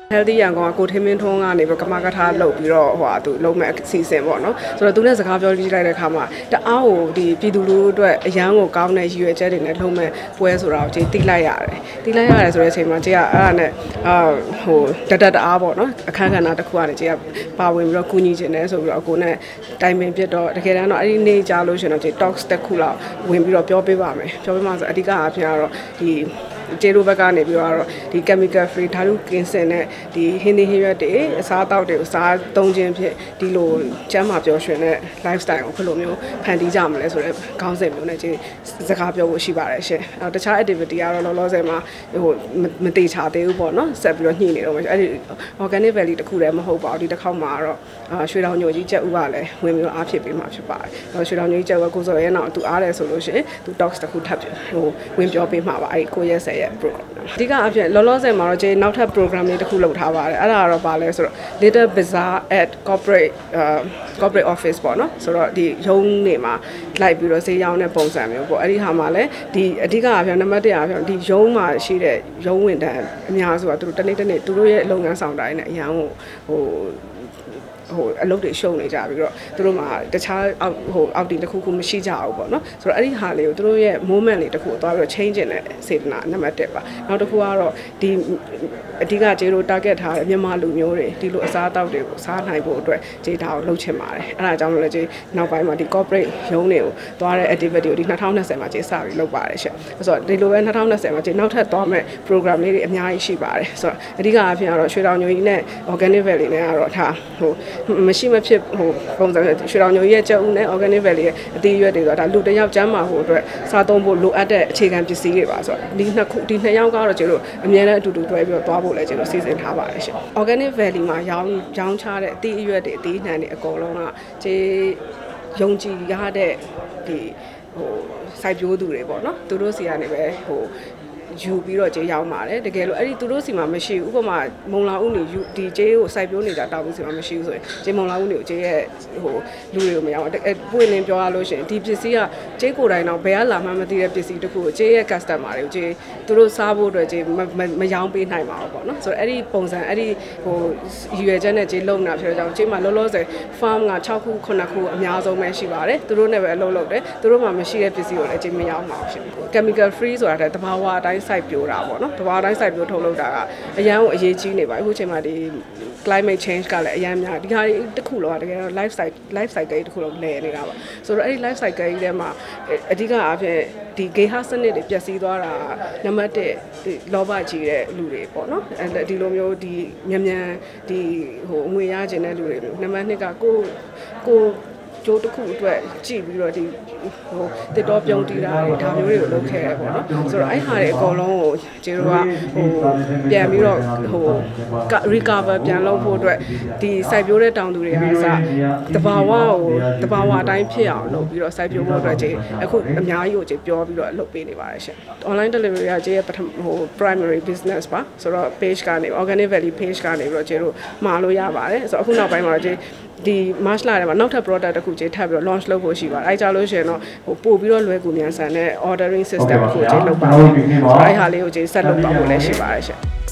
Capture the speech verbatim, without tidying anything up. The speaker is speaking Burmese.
healthy ရန်ကုန်ကကိုထင်းမင်းထွန်းကနေပြီးကမကထားလုပ်ပြီးတော့ဟိုဟာသူလုံးမဲ့စီစဉ်ပေါ့နော်ဆိုတော့သူနဲ့စကားပြောကြည့်လိုက်တဲ့အခါမှာတအားကိုဒီပြည်သူလူထုအတွက်အရန်ကိုကောင်းတဲ့ရည်ရွယ်ချက်တွေနဲ့လုံးမဲ့ပွဲဆိုတာကိုကြည်တိလိုက်ရတယ်တိလိုက်ရတယ်ဆိုတဲ့အချိန်မှာကြည်ကအဲ့ဒါနဲ့အာဟိုတတတအားပေါ့နော်အခန်းကဏ္ဍတစ်ခုကနေကြည်ကပါဝင်ပြီးတော့ကူညီခြင်းနဲ့ဆိုပြီးတော့အကိုနဲ့တိုင်ပင်ပြတော့တကယ်တမ်းတော့အဲ့ဒီနေ့ကြားလို့ရှင်တော့ကြည် talks တစ်ခုလောက်ဝင်ပြီးတော့ပြောပေးပါမယ်ပြောပေးမှဆိုအဓိကအားဖြင့်ကတော့ဒီကျေလိုဘက်ကနေပြီးတော့ဒီ chemical free ဓာတုကင်းစင်တဲ့ဒီဟင်းသီးဟင်းရွက်တွေအစားအသောက်တွေကိုစားသုံးခြင်းဖြင့်ဒီလိုကျန်းမာပျော်ရွှင်တဲ့ lifestyle ကိုဘယ်လိုမျိုးဖန်တီးကြမလဲဆိုတဲ့ခေါင်းစဉ်မျိုးနဲ့ဒီစကားပြောဖို့ရှိပါတယ်ရှင်။တခြား activity ကတော့လောလောဆယ်မှာဟိုမတိချသေးဘူးပေါ့နော်ဆက်ပြီးတော့ညှိနေတော့မယ်အဲ့ဒီ organic valley တခုလည်းမဟုတ်ပါဘူးဒီတစ်ခေါက်မှာတော့ရွှေတောင်ညိုကြီးကျက်ဥကလည်းဝင်ပြီးတော့အားဖြစ်ပေးမှာဖြစ်ပါတယ်။ရွှေတောင်ညိုကြီးကျက်ဥကကိုစော်ရဲနောက်သူအားတယ်ဆိုလို့ရှိရင်သူ talks တခုထပ်ဟိုဝင်ပြောပေးမှာပါအဲ့ကိုရက်ဆက်ရဲ့ program အဓိကအဖြစ်လောလောဆယ်မှာတော့ကျေနောက်ထပ် program လေးတစ်ခုလုပ်ထားပါတယ်အဲ့ဒါကတော့ဘာလဲဆိုတော့ Little Bazaar at corporate uh corporate office ပေါ့နော်ဆိုတော့ဒီရုံးတွေမှာလိုက်ပြီးတော့ဈေးရောင်းတဲ့ပုံစံမျိုးပေါ့အဲ့ဒီဟာမှာလည်းဒီအဓိကအဖြစ်နံပါတ်တစ်အဖြစ်ဒီရုံးမှာရှိတဲ့ရုံးဝန်ထမ်းအများစုကသူတို့တနေ့တနေ့သူတို့ရဲ့လုပ်ငန်းဆောင်တိုင်းနဲ့အရန်ကိုဟိုဟိုအလုပ်တွေရှုံနေကြပြီးတော့သူတို့မှာတခြားအောက်ဟိုအောက်တင်တစ်ခုခုမရှိကြဘူးပေါ့နော်ဆိုတော့အဲ့ဒီဟာလေးကိုသူတို့ရဲ့ moment လေးတစ်ခုကိုသွားပြီးတော့ change တဲ့စေတနာနံပါတ်တစ်ပါနောက်တစ်ခုကတော့ဒီအဓိကကျေတို့ target ထားတဲ့မြန်မာလူမျိုးတွေဒီလိုအစားအသောက်တွေကိုစားနိုင်ဖို့အတွက်ကျေဒါကိုလုပ်ချင်ပါတယ်အဲ့ဒါကြောင့်မလို့ကျေနောက်ပိုင်းမှာဒီ corporate ရုံးတွေကိုသွားတဲ့ activity ကိုဒီtwenty twentyမှာကျေစပြီးလုပ်ပါတယ်ရှင့်ဆိုတော့ဒီလိုပဲtwenty twentyမှာကျေနောက်ထပ်သွားမဲ့ program လေးတွေအများကြီးရှိပါတယ်ဆိုတော့အဓိကအဖြစ်ကတော့ရွှေတောင်ညိုကြီးနဲ့ organic valley နဲ့ကတော့ဒါဟိုမရှိမဖြစ်ဟိုပုံစံရွှေတောင်ညိုရဲ့ကျုပ်ဦးနဲ့ organic valley ရဲ့အသေးရွက်တွေဆိုတာဒါလူတစ်ယောက်ကျန်းမာဖို့အတွက်စားသုံးဖို့လိုအပ်တဲ့အခြေခံပစ္စည်းတွေပါဆိုတော့ဒီနှစ်ခုဒီနှစ်ယောက်ကတော့ကျတို့အများနဲ့အတူတူတွဲပြီးတော့သွားဖို့လည်းကျတို့စီစဉ်ထားပါတယ်ရှင် organic valley မှာရောင်းရောင်းချတဲ့အသေးရွက်တွေအသေးနှံတွေအကုန်လုံးကကျေယုံကြည်ရတဲ့ဒီဟိုစိုက်ပျိုးသူတွေပေါ့နော်သူတို့စီကနေပဲဟိုယူပြီးတော့ကျေးရောက်ပါတယ်တကယ်လို့အဲ့ဒီသူတို့စီမှာမရှိဘူးဥပမာမုံလာဦးနေယူဒီကျေးကိုစိုက်ပျိုးနေတာတောက်ပြီးစီမှာမရှိဘူးဆိုရင်ကျေးမုံလာဦးနေကိုကျေးရဲ့ဟိုလူတွေကိုမရောက်ပွင့်လင်းပြောရလို့ရှိရင်ဒီပစ္စည်းကကျေးကိုယ်တိုင်တော့ဘယ်ကလာမှမသိတဲ့ပစ္စည်းတခုကိုကျေးရဲ့ customer တွေကိုကျေးသူတို့စားဖို့အတွက်ကျေးမရောင်းပေးနိုင်ပါဘူးပေါ့နော်ဆိုတော့အဲ့ဒီပုံစံအဲ့ဒီဟိုရွယ်ချက်နဲ့ကျေးလုံတာဖြစ်တော့ကျေးမှာလောလောဆယ် farm ကsixခုeightခုအများဆုံးပဲရှိပါတယ်သူတို့နဲ့ပဲအလုပ်လုပ်တယ်သူတို့မှမရှိတဲ့ပစ္စည်းကိုလည်းကျေးမရောင်းပါဘူးရှင် chemical free ဆိုတာတဘာဝအတိုင်းစိုက်ပျိုးတာပေါ့နော်တဘာဝတိုင်းစိုက်ပျိုးထုတ်လုပ်တာကအရန်ကိုအရေးကြီးနေပါအခုချိန်မှာဒီ climate change ကလည်းအရန်များဒီဟာတစ်ခုလောကတကယ်တော့ life cycle life cycle တစ်ခုလုံးလဲနေတာပါဆိုတော့အဲ့ဒီ life cycle ကြီးထဲမှာအဓိကအဖြစ်ဒီ ဂေဟစနစ်တွေပျက်စီးသွားတာနံပါတ်oneဒီလောဘကြီးတဲ့လူတွေပေါ့နော်အဲဒီလိုမျိုးဒီမြန်မြန်ဒီဟိုအငွေရခြင်းတဲ့လူတွေနံပါတ်twoကကိုကိုကျိုးတစ်ခုအတွက်ကြည့်ပြီးတော့ဒီဟိုတစ်တော်ပြုံးတီးတာတွေဒါမျိုးတွေကိုလုပ်ခဲ့ရပေါ့နော်ဆိုတော့အဲ့ဟာတွေအကုန်လုံးကိုကျေတို့ကဟိုပြန်ပြီးတော့ဟို recover ပြန်လုပ်ဖို့အတွက်ဒီစိုက်ပျိုးတဲ့တောင်သူတွေကစတဘာဝကိုတဘာဝအတိုင်းဖြစ်အောင်လုပ်ပြီးတော့စိုက်ပျိုးဖို့အတွက်ကျေအခုအများကြီးကိုကျေပြောပြီးတော့လုပ်ပေးနေပါတယ်ရှင် online delivery ကကျေရဲ့ပထမဟို primary business ပါဆိုတော့ page ကနေ organic valley page ကနေပြီးတော့ကျေတို့မှာလို့ရပါတယ်ဆိုတော့အခုနောက်ပိုင်းမှာကျေဒီ March လထဲမှာနောက်ထပ် product တစ်ခုကျေထပ်ပြီးတော့ launch လုပ်ဖို့ရှိပါတယ်အဲကြလို့ရှိရင်တော့ဟိုပို့ပြီးတော့လွယ်ကူမြန်ဆန်တဲ့ ordering system ကိုကျေလုပ်ပါတယ်ဆိုတော့အဲဟာလေးကိုကျေဆက်လုပ်တော့ဖို့လည်းရှိပါတယ်ရှင်